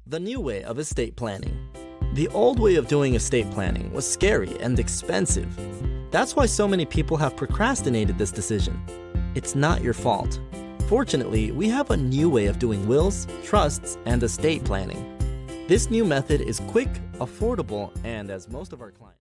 The new way of estate planning. The old way of doing estate planning was scary and expensive. That's why so many people have procrastinated this decision. It's not your fault. Fortunately, we have a new way of doing wills, trusts, and estate planning. This new method is quick, affordable, and as most of our clients